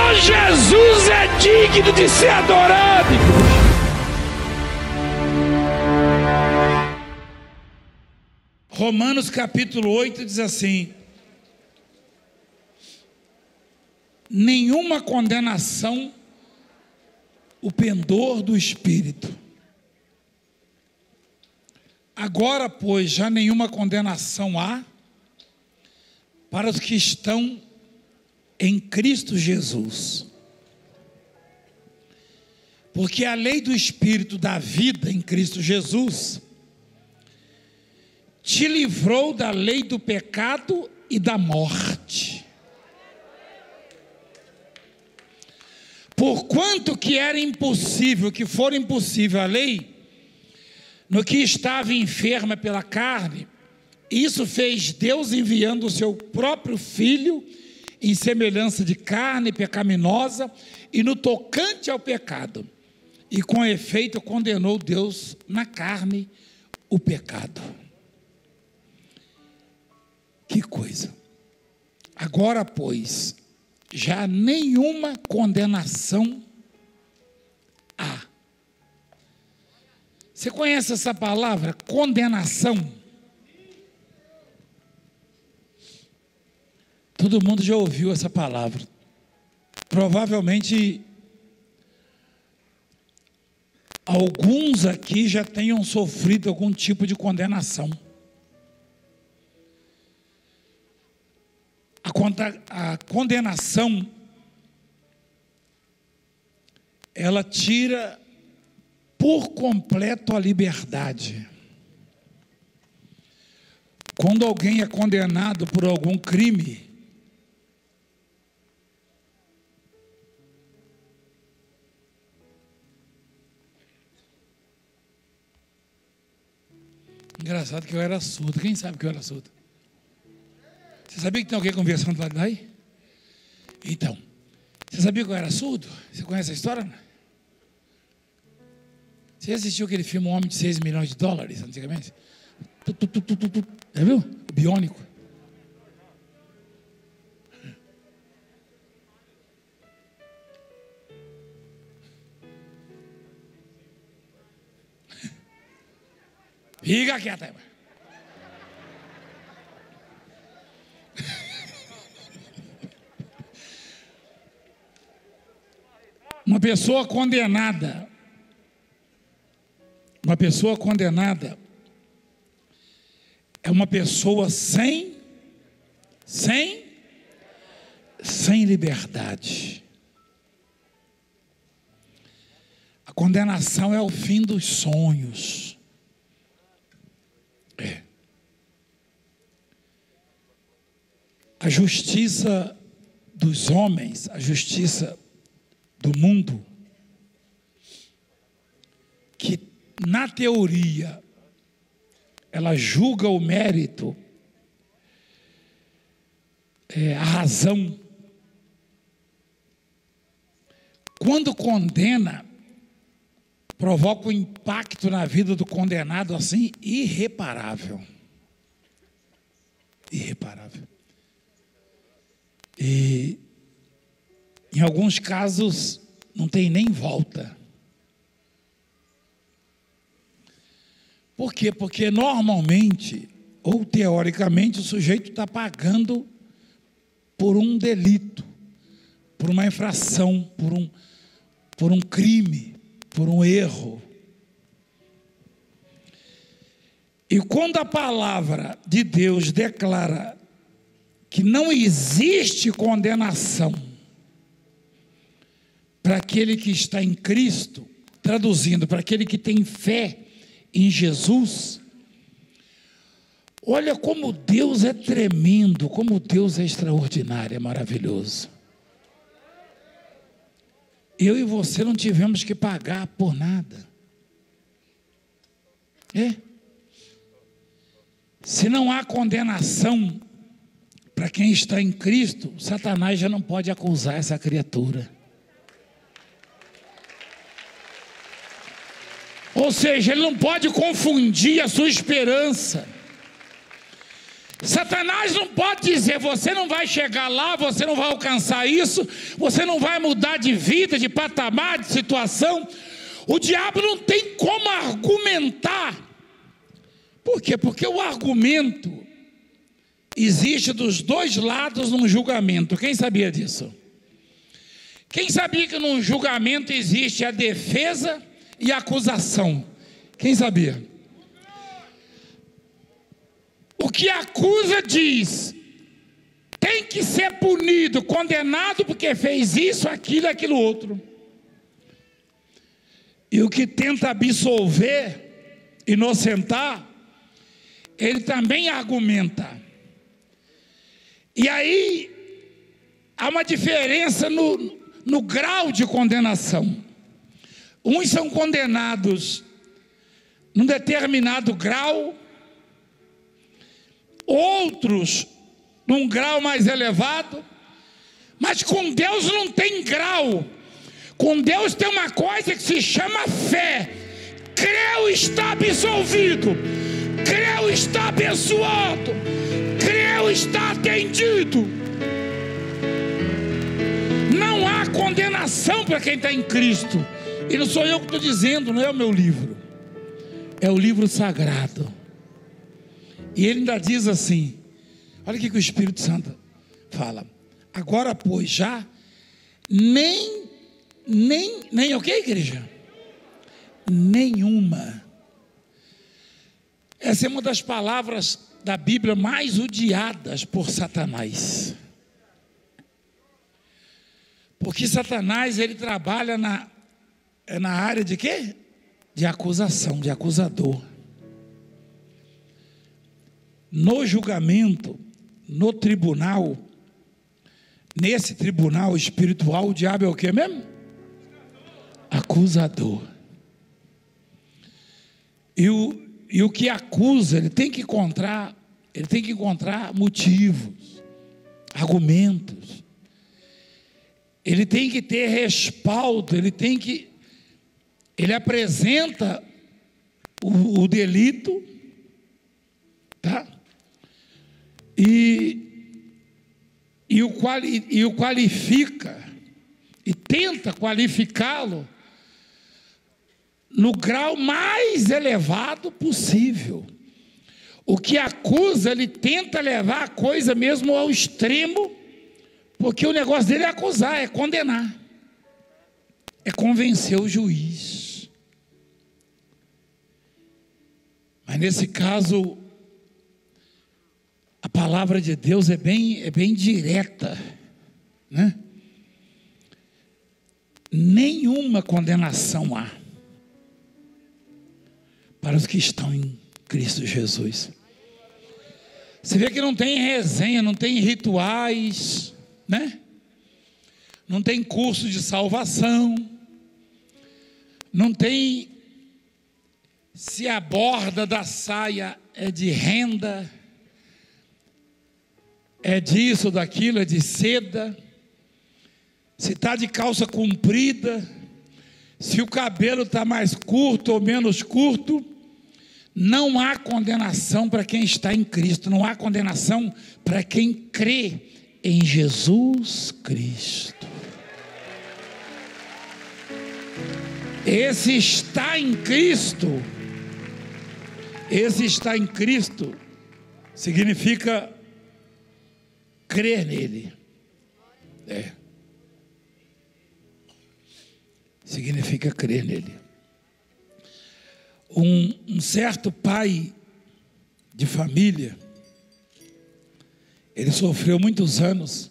Só Jesus é digno de ser adorado. Romanos capítulo 8 diz assim: nenhuma condenação o pendor do Espírito. Agora, pois, já nenhuma condenação há para os que estão em Cristo Jesus. Porque a lei do Espírito da vida em Cristo Jesus te livrou da lei do pecado e da morte. Porquanto que era impossível, que for impossível a lei, no que estava enferma pela carne, isso fez Deus enviando o seu próprio Filho em semelhança de carne pecaminosa e no tocante ao pecado. E com efeito condenou Deus na carne o pecado. Que coisa! Agora, pois, já nenhuma condenação há. Você conhece essa palavra, condenação? Todo mundo já ouviu essa palavra. Provavelmente alguns aqui já tenham sofrido algum tipo de condenação. A condenação, ela tira por completo a liberdade. Quando alguém é condenado por algum crime, engraçado que eu era surdo. Quem sabe que eu era surdo? Você sabia que tem alguém conversando lá daí? Então, você sabia que eu era surdo? Você conhece a história? Você assistiu aquele filme Um Homem de 6 milhões de dólares antigamente? Já viu? O Biônico. Fica quieta aí. Uma pessoa condenada é uma pessoa sem liberdade. A condenação é o fim dos sonhos. A justiça dos homens, a justiça do mundo, que na teoria ela julga o mérito, a razão, quando condena, provoca um impacto na vida do condenado assim irreparável. E em alguns casos não tem nem volta. Por quê? Porque normalmente, ou teoricamente, o sujeito está pagando por um delito, por uma infração, por um crime, por um erro. E quando a palavra de Deus declara que não existe condenação para aquele que está em Cristo, traduzindo, para aquele que tem fé em Jesus, olha como Deus é tremendo, como Deus é extraordinário, é maravilhoso. Eu e você não tivemos que pagar por nada. Se não há condenação para quem está em Cristo, Satanás já não pode acusar essa criatura. Ou seja, ele não pode confundir a sua esperança. Satanás não pode dizer: você não vai chegar lá, você não vai alcançar isso, você não vai mudar de vida, de patamar, de situação. O diabo não tem como argumentar. Por quê? Porque o argumento existe dos dois lados num julgamento. Quem sabia disso? Quem sabia que num julgamento existe a defesa e a acusação? Quem sabia? O que acusa diz: tem que ser punido, condenado porque fez isso, aquilo, aquilo outro. E o que tenta absolver, inocentar, ele também argumenta. E aí há uma diferença no grau de condenação. Uns são condenados num determinado grau, outros num grau mais elevado, mas com Deus não tem grau. Com Deus tem uma coisa que se chama fé. Creu, está absolvido. Creu, está abençoado. Creu, está atendido. Não há condenação para quem está em Cristo. E não sou eu que estou dizendo, não é o meu livro, é o livro sagrado. E ele ainda diz assim, olha o que o Espírito Santo fala: agora pois já nem o que, igreja? Nenhuma. Essa é uma das palavras da Bíblia mais odiadas por Satanás. Porque Satanás, ele trabalha na área de quê? De acusação, de acusador. No julgamento, no tribunal, nesse tribunal espiritual, o diabo é o que mesmo? Acusador. E o que acusa, ele tem que encontrar motivos, argumentos. Ele tem que ter respaldo, ele apresenta o delito, tá? E o qualifica, e tenta qualificá-lo no grau mais elevado possível. O que acusa, ele tenta levar a coisa mesmo ao extremo, porque o negócio dele é acusar, é condenar, é convencer o juiz. Mas nesse caso, a palavra de Deus é bem direta, né? Nenhuma condenação há para os que estão em Cristo Jesus. Você vê que não tem resenha, não tem rituais, né? Não tem curso de salvação, não tem se a borda da saia é de renda, é disso, daquilo, é de seda, se está de calça comprida, se o cabelo está mais curto ou menos curto. Não há condenação para quem está em Cristo, não há condenação para quem crê em Jesus Cristo. Esse está em Cristo significa crer nele. Significa crer nele. Um certo pai de família, ele sofreu muitos anos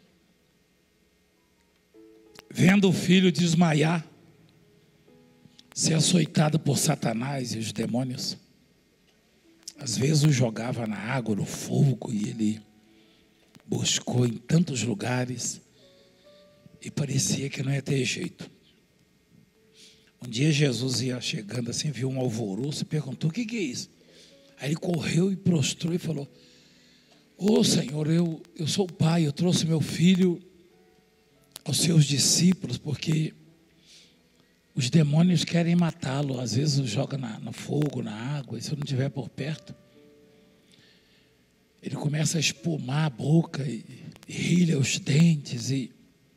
vendo o filho desmaiar, ser açoitado por Satanás e os demônios. Às vezes o jogava na água, no fogo, e ele buscou em tantos lugares e parecia que não ia ter jeito. Um dia Jesus ia chegando assim, viu um alvoroço e perguntou: o que é isso? Aí ele correu e prostrou e falou: ô Senhor, eu sou o pai, eu trouxe meu filho aos seus discípulos, porque os demônios querem matá-lo. Às vezes o joga no fogo, na água, e se eu não estiver por perto. ele começa a espumar a boca e rilha os dentes. E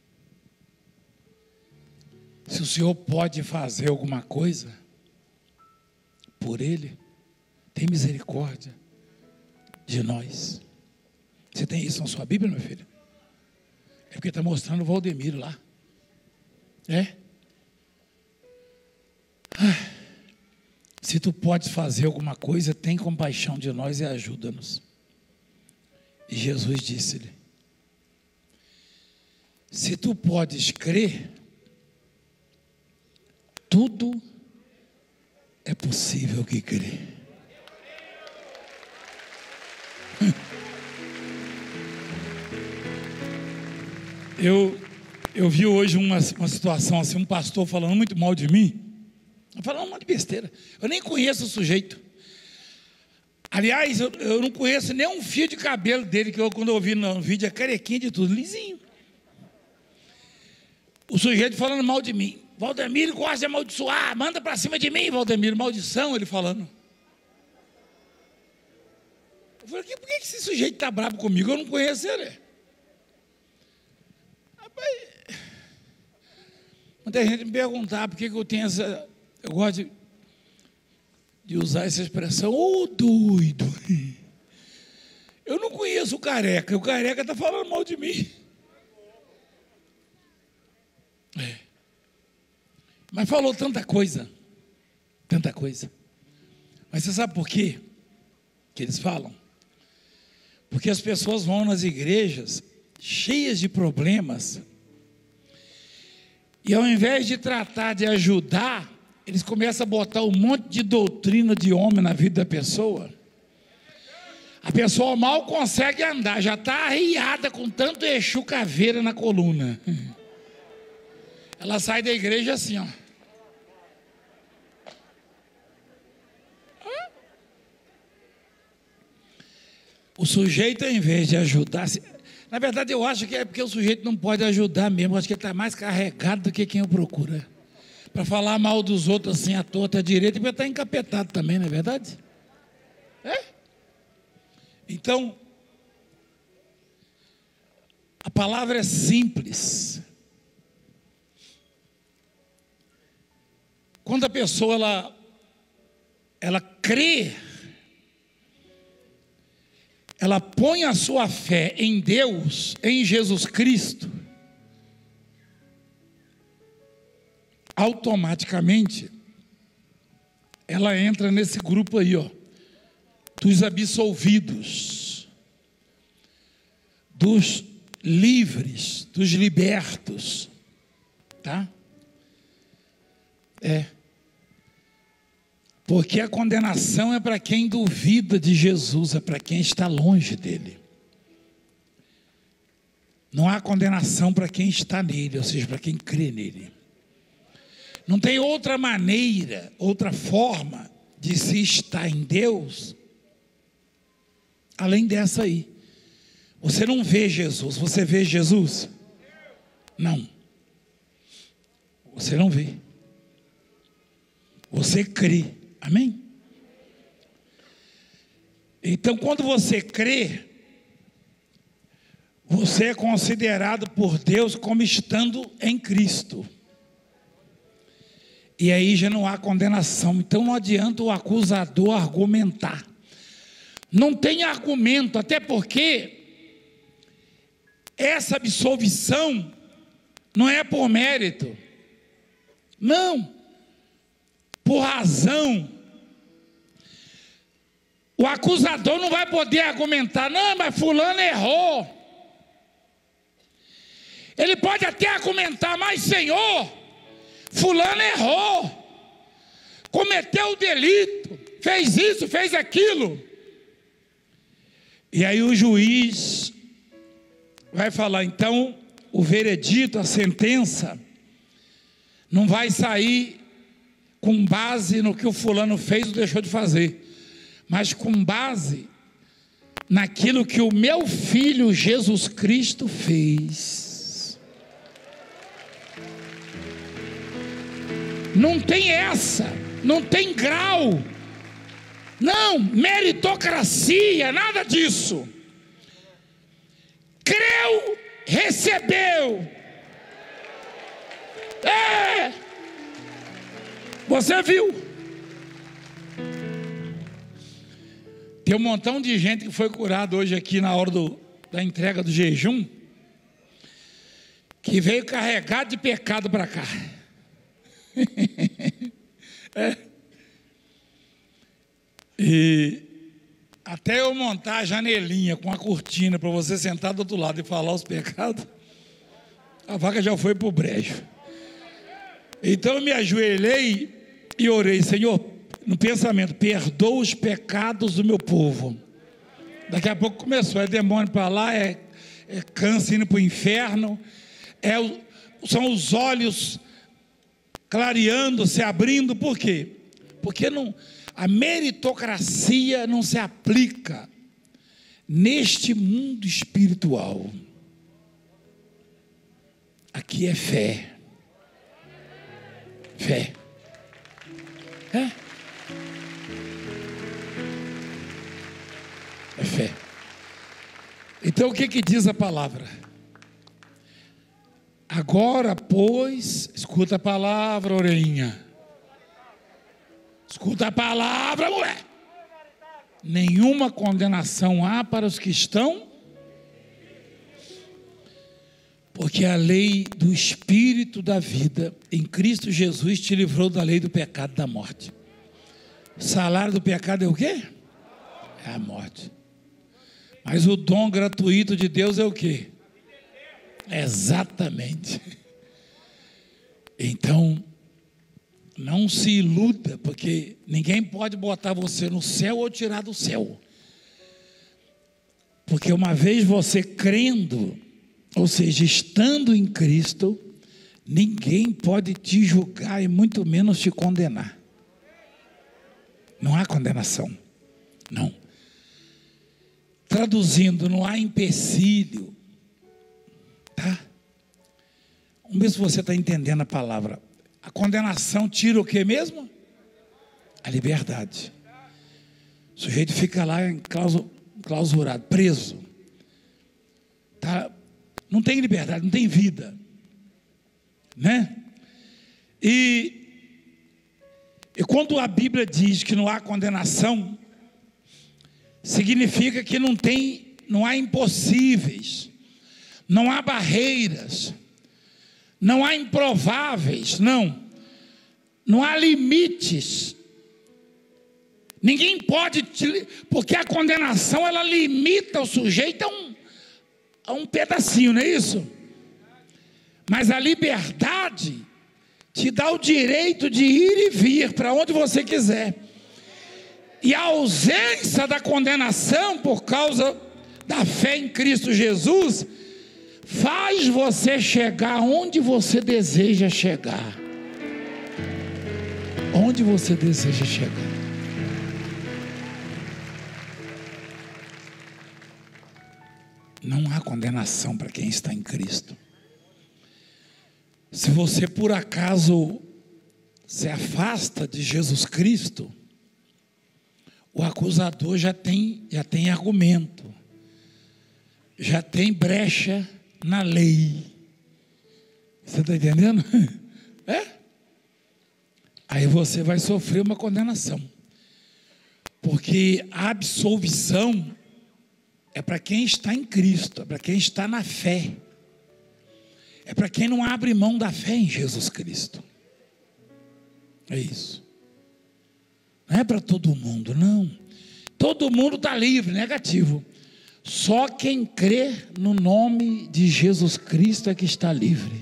se o Senhor pode fazer alguma coisa por ele, tem misericórdia de nós. Você tem isso na sua Bíblia, meu filho? É porque está mostrando o Valdemiro lá. Se tu podes fazer alguma coisa, tem compaixão de nós e ajuda-nos. E Jesus disse-lhe: se tu podes crer, tudo é possível que crê. Eu vi hoje uma situação assim, um pastor falando muito mal de mim, falando um monte de besteira. Eu nem conheço o sujeito. Aliás, eu não conheço nem um fio de cabelo dele, que quando eu vi no vídeo, é carequinha de tudo, lisinho. O sujeito falando mal de mim. Valdemiro gosta de amaldiçoar, manda para cima de mim, Valdemiro, maldição, ele falando. Eu falei, por que esse sujeito está bravo comigo? Eu não conheço ele. Rapaz, muita gente me perguntar por que eu tenho essa... Eu gosto de usar essa expressão, doido. Eu não conheço o careca está falando mal de mim. Mas falou tanta coisa. Mas você sabe por quê que eles falam? Porque as pessoas vão nas igrejas cheias de problemas, e ao invés de tratar de ajudar, eles começam a botar um monte de doutrina de homem na vida da pessoa. A pessoa mal consegue andar, já está arriada com tanto Exu caveira na coluna. Ela sai da igreja assim, ó. O sujeito, ao invés de ajudar... Na verdade, eu acho que é porque o sujeito não pode ajudar mesmo. Eu acho que ele está mais carregado do que quem o procura. Para falar mal dos outros assim, à torta, à direita, e para estar encapetado também, não é verdade? Então, a palavra é simples. Quando a pessoa ela crê, ela põe a sua fé em Deus, em Jesus Cristo, automaticamente ela entra nesse grupo aí, ó, dos absolvidos, dos livres, dos libertos, tá? Porque a condenação é para quem duvida de Jesus, é para quem está longe dele. Não há condenação para quem está nele, ou seja, para quem crê nele. Não tem outra maneira, outra forma de se estar em Deus, além dessa aí. Você não vê Jesus, você vê Jesus? Não. Você não vê. Você crê. Amém? Então, quando você crê, você é considerado por Deus como estando em Cristo. E aí já não há condenação. Então não adianta o acusador argumentar. Não tem argumento, até porque essa absolvição não é por mérito. Não. Por razão. O acusador não vai poder argumentar, não, mas fulano errou. Ele pode até argumentar, mas Senhor, fulano errou, cometeu o delito, fez isso, fez aquilo. E aí o juiz vai falar, então, o veredito, a sentença, não vai sair com base no que o fulano fez ou deixou de fazer, mas com base naquilo que o meu filho Jesus Cristo fez. Não tem essa, não tem grau. Não, meritocracia, nada disso. Creu, recebeu. Você viu? Tem um montão de gente que foi curado hoje aqui na hora da entrega do jejum, que veio carregado de pecado para cá. E até eu montar a janelinha com a cortina para você sentar do outro lado e falar os pecados, a vaca já foi para o brejo. Então eu me ajoelhei e orei: Senhor, no pensamento, perdoa os pecados do meu povo. Daqui a pouco começou, é demônio para lá, é câncer indo para o inferno, são os olhos clareando, se abrindo. Por quê? Porque a meritocracia não se aplica neste mundo espiritual. Aqui é fé. Fé. É fé. Então o que diz a palavra? Agora, pois, escuta a palavra, orelhinha. Escuta a palavra, mulher. Nenhuma condenação há para os que estão, porque a lei do Espírito da vida em Cristo Jesus te livrou da lei do pecado e da morte. O salário do pecado é o quê? É a morte. Mas o dom gratuito de Deus é o quê? Exatamente. Então, não se iluda, porque ninguém pode botar você no céu ou tirar do céu. Porque uma vez você crendo, ou seja, estando em Cristo, ninguém pode te julgar e muito menos te condenar. Não há condenação. Não. Traduzindo, não há empecilho. Tá? Vamos ver se você está entendendo a palavra. A condenação tira o que mesmo? A liberdade. O sujeito fica lá enclausurado, preso. Tá? Não tem liberdade, não tem vida. Né? E quando a Bíblia diz que não há condenação, significa que não há impossíveis, não há barreiras, não há improváveis, não há limites. Ninguém pode, porque a condenação ela limita o sujeito a um pedacinho, não é isso? Mas a liberdade te dá o direito de ir e vir para onde você quiser. E a ausência da condenação por causa da fé em Cristo Jesus faz você chegar onde você deseja chegar. Onde você deseja chegar. Não há condenação para quem está em Cristo. Se você por acaso se afasta de Jesus Cristo, o acusador já tem argumento, já tem brecha na lei. Você está entendendo? Aí você vai sofrer uma condenação, porque a absolvição é para quem está em Cristo, é para quem está na fé, é para quem não abre mão da fé em Jesus Cristo. É isso. Não é para todo mundo, não. Todo mundo está livre, negativo. Só quem crê no nome de Jesus Cristo é que está livre.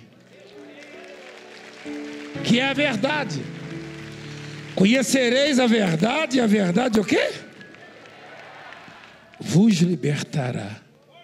Que é a verdade. Conhecereis a verdade, e a verdade o quê? Vos libertará.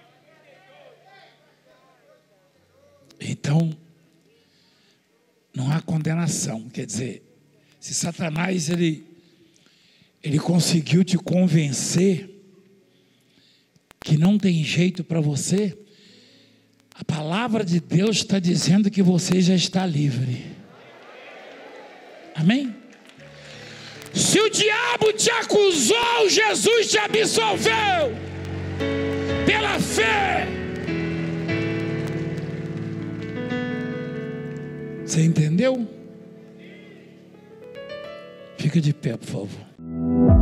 Então, não há condenação. Quer dizer, se Satanás ele conseguiu te convencer que não tem jeito para você, a palavra de Deus está dizendo que você já está livre. Amém? Se o diabo te acusou, Jesus te absolveu pela fé. Você entendeu? Fica de pé, por favor.